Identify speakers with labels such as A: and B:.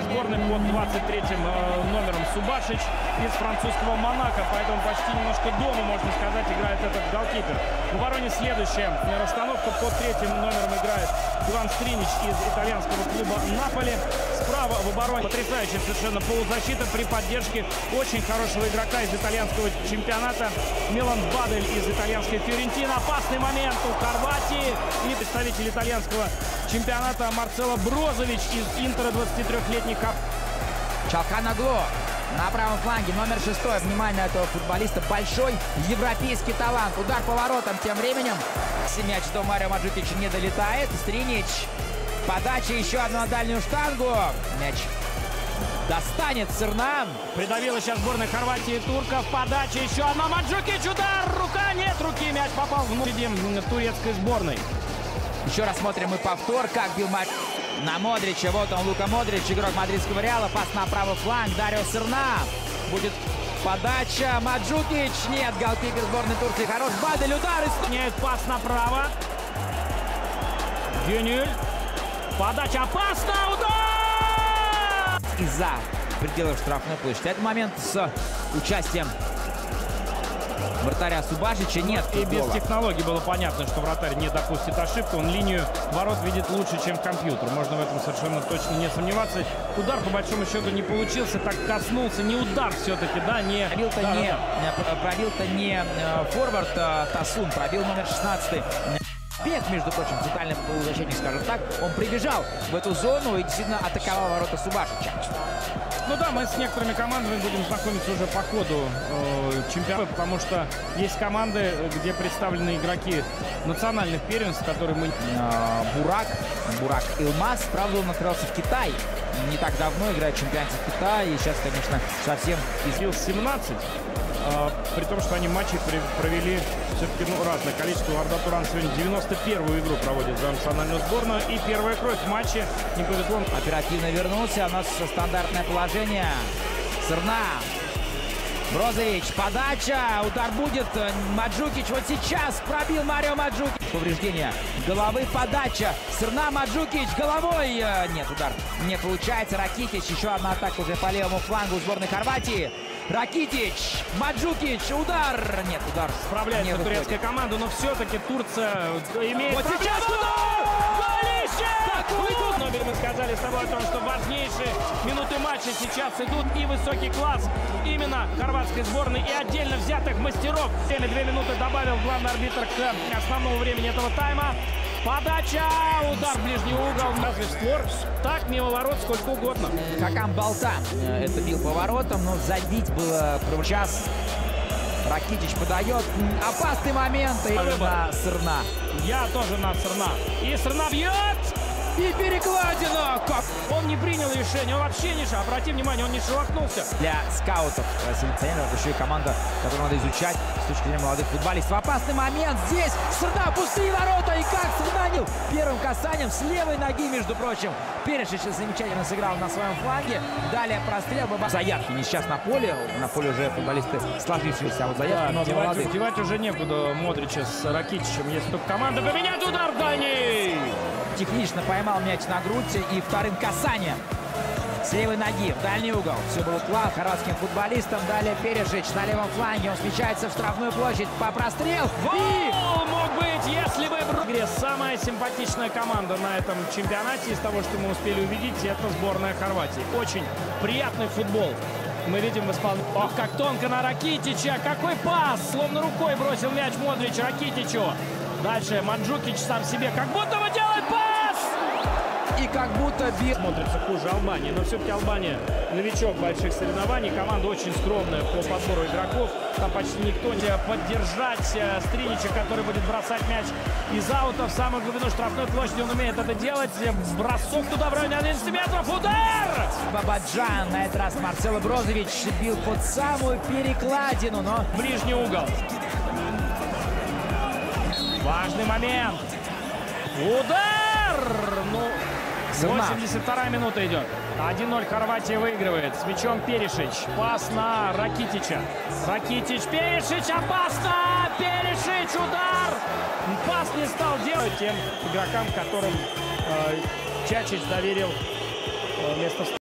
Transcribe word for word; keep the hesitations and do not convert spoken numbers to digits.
A: сборной под двадцать третьим номером Субашич из французского Монако. Поэтому почти немножко дома, можно сказать, играет этот голкипер. В обороне следующая расстановка. Под третьим номером играет Иван Стринич из итальянского клуба Наполи. Справа в обороне потрясающая совершенно полузащита при поддержке очень хорошего игрока из итальянского чемпионата Милан Бадель из итальянской Фиорентины. Опасный момент у Хорватии. И представитель итальянского чемпионата Марцело Брозович из Интера, двадцатитрёхлетний кап.
B: Чалханоглу на правом фланге, номер шестой. Внимание этого футболиста. Большой европейский талант. Удар поворотом тем временем. Мяч до Марио Маджукича не долетает. Стринич. Подача еще одна на дальнюю штангу. Мяч достанет Сырна.
A: Придавила сейчас сборная Хорватии турков. Подача еще одна. Маджукич. Удар. Рука. Нет руки. Мяч попал внутрь турецкой сборной.
B: Еще раз смотрим и повтор, как бил матч на Модрича. Вот он, Лука Модрич, игрок мадридского Реала. Пас на правый фланг. Дарио Сырна. Будет подача. Маджукич. Нет, голкипер сборной Турции. Хорош. Бадель. Удар. И...
A: Меняет пас направо. Гюнюль. Подача опасна. Удар!
B: Из-за пределов штрафной площади. Это момент с участием вратаря Субашича. Нет
A: И без
B: футбола.
A: технологий было понятно, что вратарь не допустит ошибку. Он линию ворот видит лучше, чем компьютер. Можно в этом совершенно точно не сомневаться. Удар, по большому счету, не получился. Так коснулся. Не удар все-таки, да? Не...
B: Пробил-то
A: да,
B: не,
A: да.
B: пробил-то не форвард Тасун. Пробил номер шестнадцатый. Бег, между прочим, центральный полузащитник, скажем так. Он прибежал в эту зону и действительно атаковал ворота Субашича.
A: Ну да, мы с некоторыми командами будем знакомиться уже по ходу э, чемпионата, потому что есть команды, где представлены игроки национальных первенств, которые мы...
B: Э, Бурак, Бурак Илмаз, правда, он отправился в Китай. Не так давно играет в чемпионате Китая, и сейчас, конечно, совсем...
A: Избил семнадцать, э, при том, что они матчи при, провели все-таки ну, разное количество. Арда Туран сегодня девяносто первую игру проводит за национальную сборную. И первая кровь в матче. Не повезло.
B: Оперативно вернулся. У нас стандартное положение. Сырна. Брозович. Подача. Удар будет. Маджукич вот сейчас пробил Марио Маджукич. Повреждение головы. Подача. Сырна. Маджукич. Головой. Нет, удар не получается. Ракитич. Еще одна атака уже по левому флангу сборной Хорватии. Ракитич, Маджукич, удар. Нет, удар.
A: Справляется турецкая команда, но все-таки Турция имеет...
B: Вот сейчас
A: удар! Нобель, мы сказали с тобой о том, что важнейшие минуты матча сейчас идут. И высокий класс именно хорватской сборной и отдельно взятых мастеров. Время две минуты добавил главный арбитр к основному времени этого тайма. Подача, удар в ближний угол, разве в створ. Так, мимо ворот сколько угодно.
B: Хакам Балта это бил поворотом, но забить было час. Ракитич подает. Опасный момент. И на Сырна.
A: Я тоже на Сырна. И Сырна бьет. И перекладина! Как? Он не принял решение, он вообще не шел. Обрати внимание, он не шелохнулся.
B: Для скаутов, селекционеров, еще и команда, которую надо изучать с точки зрения молодых футболистов. Опасный момент здесь. Сырна, пустые ворота. И как сырнанил первым касанием с левой ноги, между прочим. Перешич замечательно сыграл на своем фланге. Далее прострел. Заявки не сейчас на поле. На поле уже футболисты сложившиеся. А вот заявки
A: да,
B: много молодых.
A: Девать уже некуда Модрича с Ракитичем. Если только команда поменяет, удар в дальний.
B: Технично поймал мяч на грудь и вторым касанием с левой ноги в дальний угол. Все было класс хорватским футболистам. Далее Перешич на левом фланге. Он смещается в штрафную площадь по прострел.
A: Гол мог быть, если бы... Самая симпатичная команда на этом чемпионате из того, что мы успели увидеть, это сборная Хорватии. Очень приятный футбол. Мы видим в исполнении. Ох, как тонко на Ракитича. Какой пас! Словно рукой бросил мяч Модрич Ракитичу. Дальше Маджукич сам себе как будто бы делает пас!
B: И как будто бил.
A: Смотрится хуже Албании, но все-таки Албания новичок больших соревнований. Команда очень скромная по подбору игроков. Там почти никто не поддержать Стринича, который будет бросать мяч из аута в самую глубину штрафной площади. Он умеет это делать. Бросок туда в районе одиннадцати метров. Удар!
B: Бабаджан. На этот раз Марцело Брозович бил под самую перекладину, но...
A: Ближний угол. Важный момент. Удар! Ну, восемьдесят вторая минута идет. один ноль Хорватия выигрывает. С мячом Перешич. Пас на Ракитича. Ракитич, Перешич, опасно! Перешич, удар! Пас не стал делать тем игрокам, которым э, Чачич доверил э, место.